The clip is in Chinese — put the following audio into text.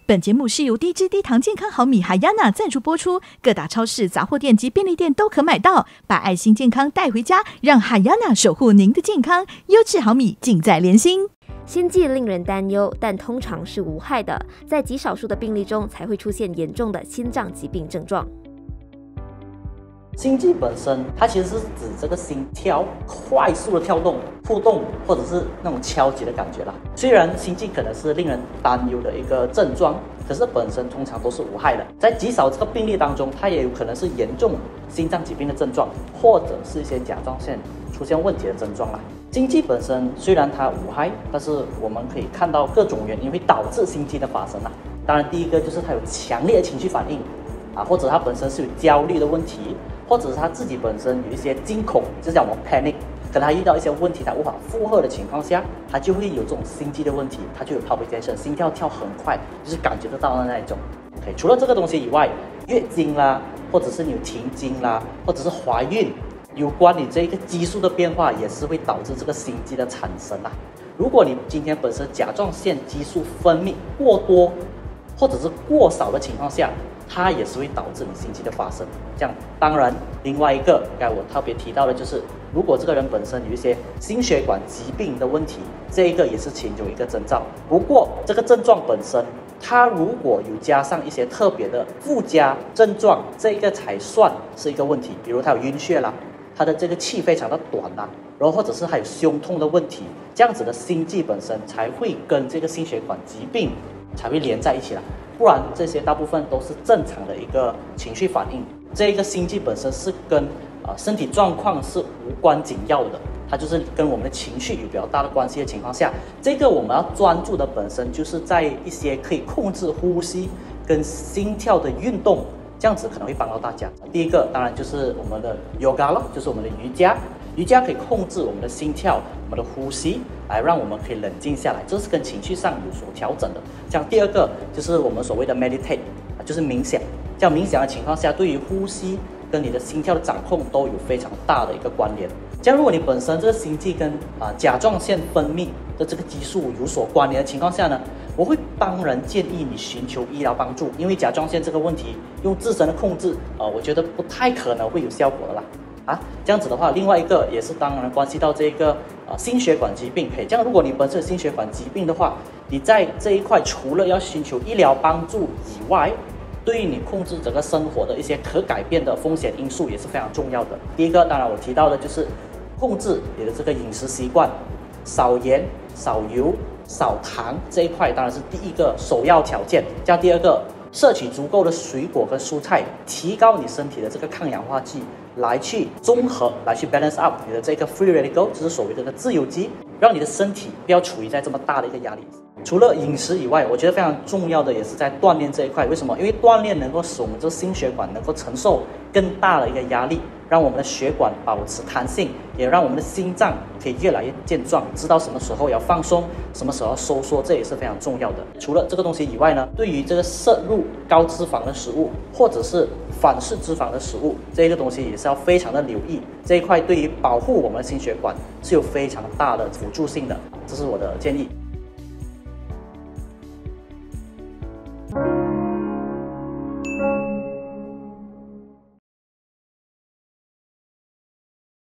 本节目是由低脂低糖健康好米海亚娜赞助播出，各大超市、杂货店及便利店都可买到。把爱心健康带回家，让海亚娜守护您的健康。优质好米尽在联心。 心悸令人担忧，但通常是无害的，在极少数的病例中才会出现严重的心脏疾病症状。 心悸本身，它其实是指这个心跳快速的跳动、扑动，或者是那种敲击的感觉啦。虽然心悸可能是令人担忧的一个症状，可是本身通常都是无害的。在极少这个病例当中，它也有可能是严重心脏疾病的症状，或者是一些甲状腺出现问题的症状啦。心悸本身虽然它无害，但是我们可以看到各种原因会导致心悸的发生啦。当然，第一个就是它有强烈的情绪反应或者它本身是有焦虑的问题。或者是他自己本身有一些惊恐，就叫我们 panic， 可能他遇到一些问题，他无法负荷的情况下，他就会有这种心悸的问题，他就有 palpitation， 心跳跳很快，就是感觉得到的那一种。OK， 除了这个东西以外，月经啦，或者是你有停经啦，或者是怀孕，有关你这个激素的变化，也是会导致这个心悸的产生啦。如果你今天本身甲状腺激素分泌过多，或者是过少的情况下，它也是会导致你心悸的发生。这样，当然，另外一个刚才我特别提到的就是，如果这个人本身有一些心血管疾病的问题，这一个也是其中一个征兆。不过，这个症状本身，它如果有加上一些特别的附加症状，这一个才算是一个问题。比如他有晕血啦，他的这个气非常的短啦，然后或者是还有胸痛的问题，这样子的心悸本身才会跟这个心血管疾病才会连在一起啦。不然这些大部分都是正常的一个情绪反应。这个心悸本身是跟身体状况是无关紧要的，它就是跟我们的情绪有比较大的关系的情况下，这个我们要专注的本身就是在一些可以控制呼吸跟心跳的运动，这样子可能会帮到大家。第一个当然就是我们的 yoga 了，就是我们的瑜伽。瑜伽可以控制我们的心跳、我们的呼吸，来让我们可以冷静下来，这是跟情绪上有所调整的。像第二个就是我们所谓的 meditate， 就是冥想。这样冥想的情况下，对于呼吸跟你的心跳的掌控都有非常大的一个关联。这样如果你本身这个心悸跟甲状腺分泌的这个激素有所关联的情况下呢，我会当然建议你寻求医疗帮助，因为甲状腺这个问题用自身的控制，我觉得不太可能会有效果的啦。这样子的话，另外一个也是当然关系到这个心血管疾病。这样如果你本身有心血管疾病的话，你在这一块除了要寻求医疗帮助以外，对于你控制整个生活的一些可改变的风险因素也是非常重要的。第一个当然我提到的就是控制你的这个饮食习惯，少盐、少油、少糖，这一块当然是第一个首要条件。这样第二个，摄取足够的水果跟蔬菜，提高你身体的这个抗氧化剂，来去综合，来去 balance up 你的这个 free radical， 就是所谓的自由基，让你的身体不要处于在这么大的一个压力。除了饮食以外，我觉得非常重要的也是在锻炼这一块。为什么？因为锻炼能够使我们这心血管能够承受更大的一个压力，让我们的血管保持弹性，也让我们的心脏可以越来越健壮，知道什么时候要放松，什么时候要收缩，这也是非常重要的。除了这个东西以外呢，对于这个摄入高脂肪的食物或者是反式脂肪的食物，这个东西也是要非常的留意。这一块对于保护我们的心血管是有非常大的辅助性的，这是我的建议。